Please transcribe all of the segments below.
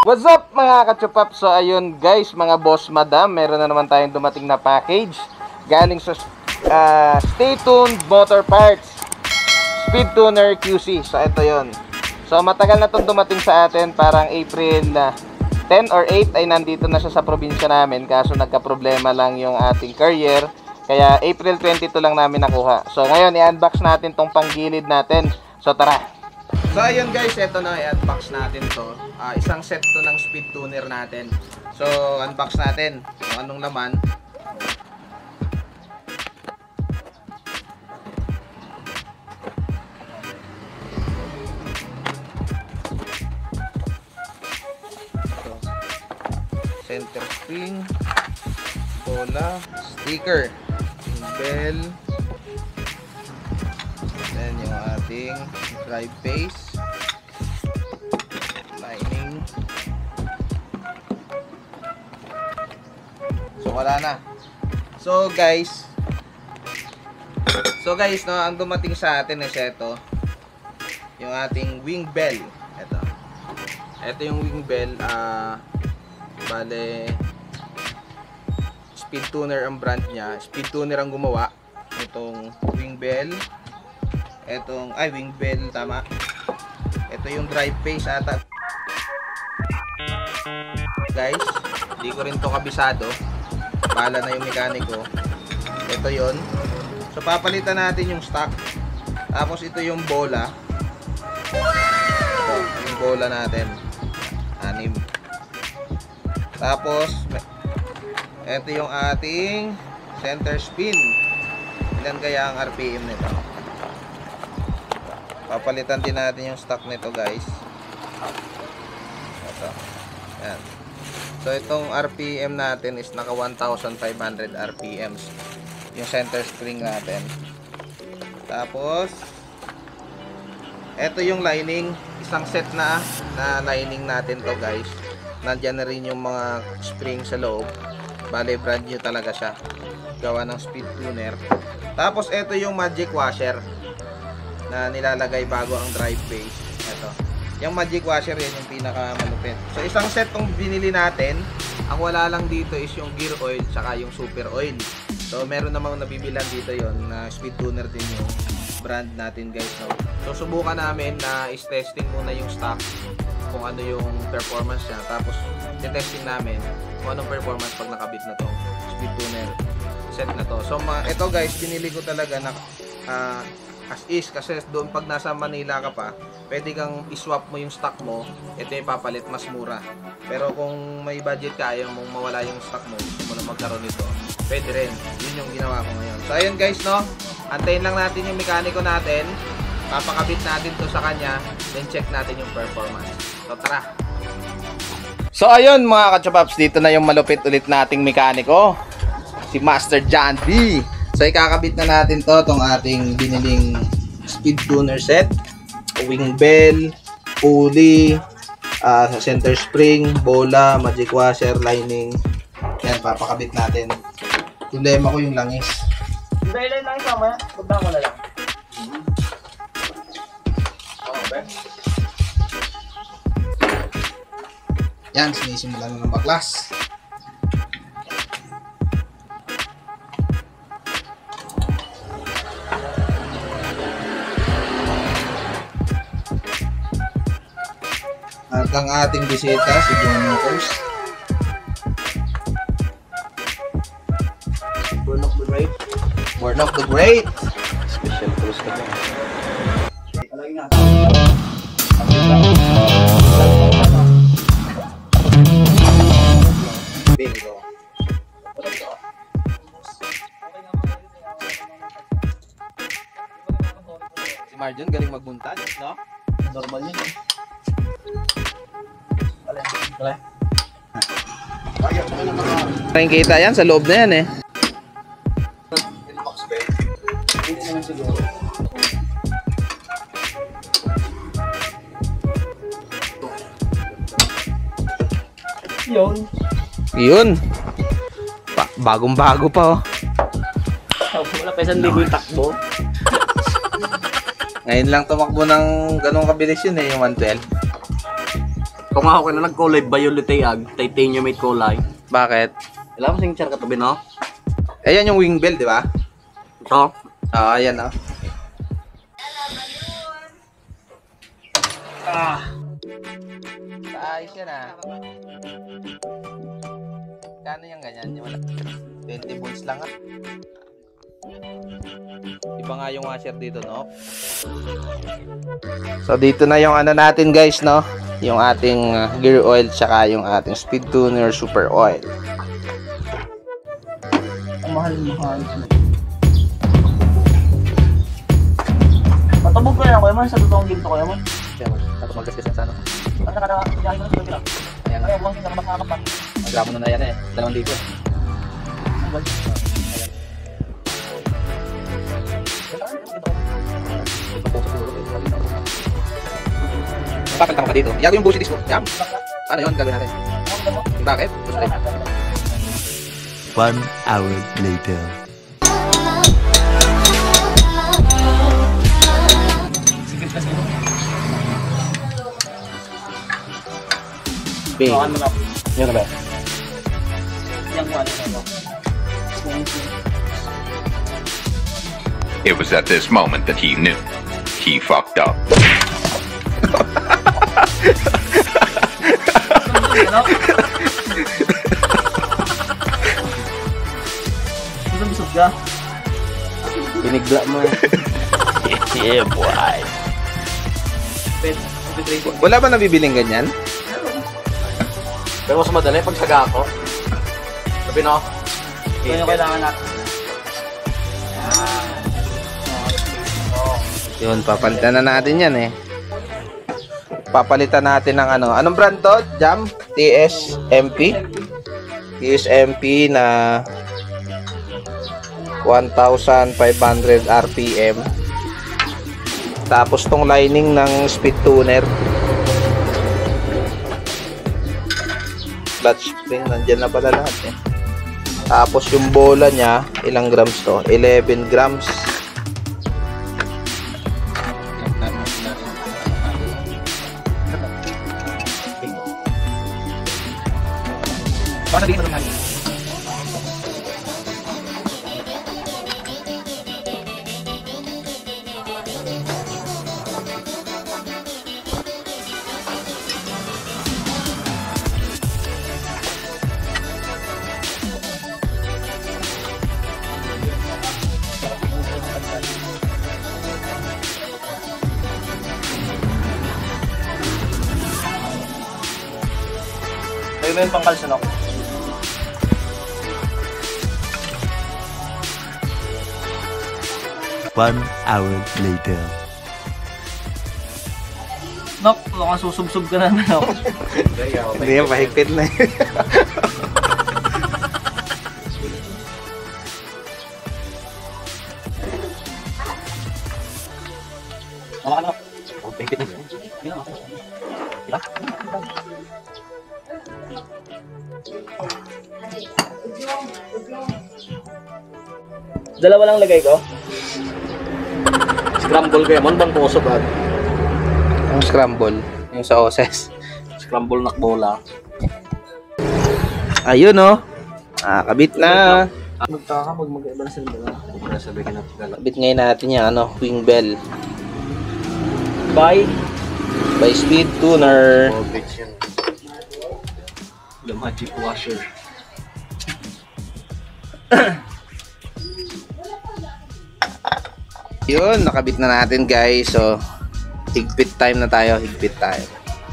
What's up mga kachupap? So ayun guys, mga boss madam, meron na naman tayong dumating na package galing sa Stay Tuned Motor Parts Speed Tuner QC. So ito yon. So matagal na itong dumating sa atin, parang April 10 or 8 ay nandito na siya sa probinsya namin, kaso nagka-problema lang yung ating courier, kaya April 22 lang namin nakuha. So ngayon i-unbox natin tong panggilid natin. So tara. So ayun guys, ito na, i-unbox natin to. Isang set to ng speed tuner natin. So unbox natin kung anong laman. So, center spring, bola, sticker, bell, then yung ating drive base, lining. So wala na. So guys, no, ang dumating sa atin is ito, yung ating wing bell. Ito yung wing bell. Bale, speed tuner ang brand niya. Speed tuner ang gumawa itong wing bell. Wing bell, tama. Ito yung drive base ata. Guys, hindi ko rin to kabisado. Bahala na yung mekaniko. Ito yon. So papalitan natin yung stock. Tapos ito yung bola. Ito, yung bola natin. 6. Tapos ito yung ating center spin. Ilan kaya ang RPM nito? Papalitan din natin yung stock nito guys. Ito. Yan. So itong RPM natin is naka 1,500 RPMs. Yung center spring natin. Tapos ito yung lining. Isang set na lining natin to guys. Nandiyan na rin yung mga spring sa loob. Bale brand new talaga siya. Gawa ng speed tuner. Tapos ito yung magic washer na nilalagay bago ang drive base. Ito. Yung magic washer, yan yung pinaka malupit. So isang set tong binili natin. Ang wala lang dito is yung gear oil tsaka yung super oil. So meron namang nabibilan dito yon na speed tuner din yung brand natin guys. So subukan namin na is-testing muna yung stock kung ano yung performance niya. Tapos i-testing namin kung anong performance pag nakabit na tong speed tuner set na to. So ito guys, binili ko talaga na as is, kasi doon pag nasa Manila ka pa, pwede kang i-swap mo yung stock mo, ito yung papalit, mas mura. Pero kung may budget ka, ayaw mong mawala yung stock mo, gusto mo na magkaroon nito, pwede rin. Yun yung ginawa ko ngayon. So ayun guys, no, antayin lang natin yung mekaniko natin, papakabit natin to sa kanya, then check natin yung performance. So tara. So ayun mga kachapaps, dito na yung malupit ulit nating mekaniko, si Master John B. So ikakabit na natin to, tong ating biniling speed tuner set, wing bell, pulley, center spring, bola, magic washer, lining. Yan, papakabit natin. Problema ko yung langis. Dahil lang sama, punta mo na lang. Okay. Yan, sinisimulan na ng baklas. At ang ating bisita, si John Motors. Born of the Great. Born of the Great. Special cruise ka dyan. Alagin nga. Bingo. Si Marjon galing magbuntad, no? Normal yun. Parang kita yan sa loob na yan eh. Hindi naman siguro. Yun. Bagong-bago pa oh. Wala pa 1,000 yung takbo. Ngayon lang tumakbo ng ganong kabilis yun eh, yung 112. Kung ako na nag-collab violet ag titaniumate kulay. Bakit? Alam mo sing char katabi no? Ayan yung wing bell, di ba? Ito. Ayan oh. Ayos yan ah. Kano yung ganyan? Yung 20 volts lang ah. Iba nga yung washer dito, no? So dito na yung ano natin guys, no? Yung ating gear oil tsaka yung ating speed tuner super oil. Ang mahal. Matubog ko yan ako man sa totoong ginto ko yan. Kaya ako mag-gasgas sa ano. Ano ka na yan mo sa lang. Ayan. Ay, buwang sila makamak pa. Magramo na yan eh. 2,000. Bakit tama ka dito? Iago yung bullshit disco. Yam. Ano yun? Gagawin natin. Bakit? Gusto rin. 1 hour later. Bing. Ano na? Yun na ba? Yang ano. It was at this moment that he knew he fucked up. Busog ka. Binigla mo. Yeah, boy. Wala ba nabibiling ganyan? Pero mas madali pag saga ako. Sabi no? Ito yung kailangan natin. Yun, papalitan na natin yan eh. Papalitan natin ng ano. Anong brand to? Jam? TSMP? TSMP na 1,500 RPM. Tapos tong lining ng speed tuner. Clutch spring, nandyan na pala lahat eh. Tapos yung bola niya, ilang grams to? 11 grams. Paano dito naman? Ayun na yung pangkalsanok. One hour later. Nok, mukhang susubsub ka na Nok. Hindi yan, mahigpit na eh. Mama ka Nok. Mahigpit na. Diba? Dalawa lang lagay ko. Scramble ko yan. Bang puso ba? Yung scramble, yung sa oses. Scramble na bola. Ayun oh. Kabit na. Magtaka pag mag-iba na sila. Sabi ka na pagala. Kabit ngayon natin yung ano, wing bell. Bye. By speed tuner. The magic washer. Yun, nakabit na natin guys. So, higpit time na tayo. Higpit time.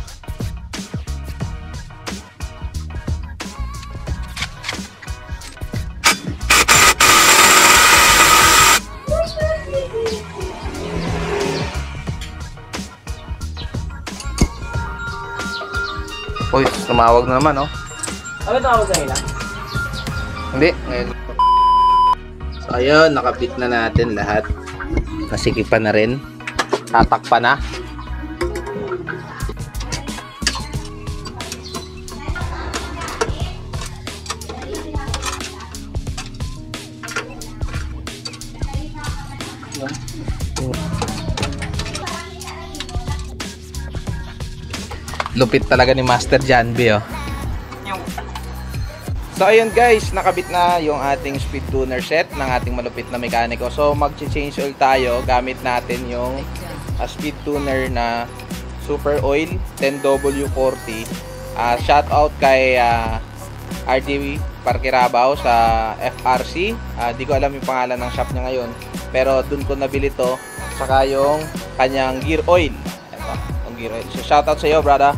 Uy, tumawag na naman oh. Ano tawag kanina? Hindi, ngayon. So ayun, nakabit na natin lahat. Nasikipan na rin. Tatakpan na. Lupit talaga ni Master Janby, oh. So ayun guys, nakabit na yung ating speed tuner set ng ating malupit na mekaniko. So mag-change oil tayo gamit natin yung speed tuner na Super Oil 10W40. Shout out kay RD Parkirabaw sa FRC. Di ko alam yung pangalan ng shop niya ngayon, pero dun ko nabili to, saka yung kanyang gear oil. Ito, yung gear oil. So shout out sa iyo, brother.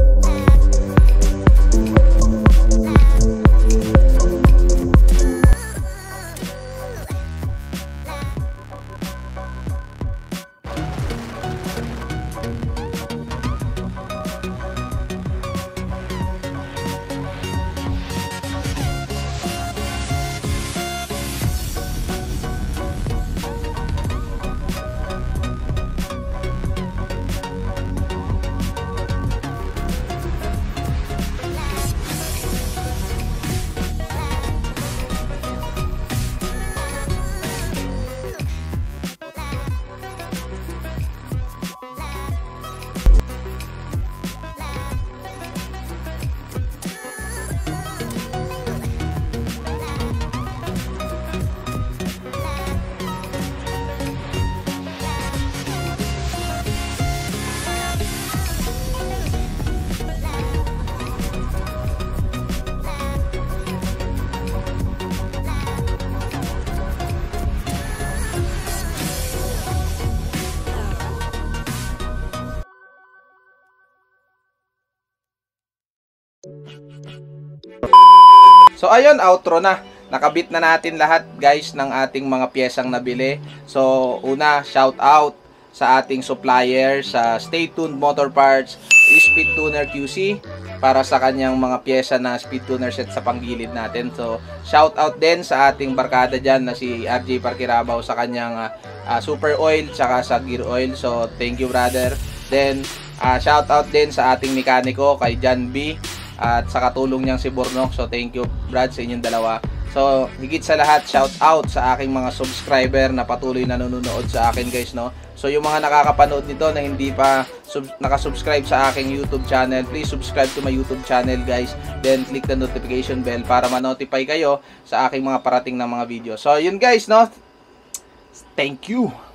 So ayun, outro na. Nakabit na natin lahat guys ng ating mga piyesang nabili. So una, shout out sa ating supplier sa Stay Tuned Motor Parts, Speed Tuner QC, para sa kanyang mga piyesa na speed tuner set sa panggilid natin. So shout out din sa ating barkada dyan na si RJ Parkirabaw sa kanyang Super Oil tsaka sa Gear Oil. So thank you, brother. Then shout out din sa ating mekaniko kay Jan B at sa katulong niyang si Bornok. So thank you, Brad, sa inyong dalawa. So higit sa lahat, shout out sa aking mga subscriber na patuloy na nanonood sa akin guys, no. So yung mga nakakapanood nito na hindi pa nakasubscribe sa aking YouTube channel, please subscribe to my YouTube channel guys. Then click the notification bell para ma-notify kayo sa aking mga parating na mga video. So yun guys, no. Thank you.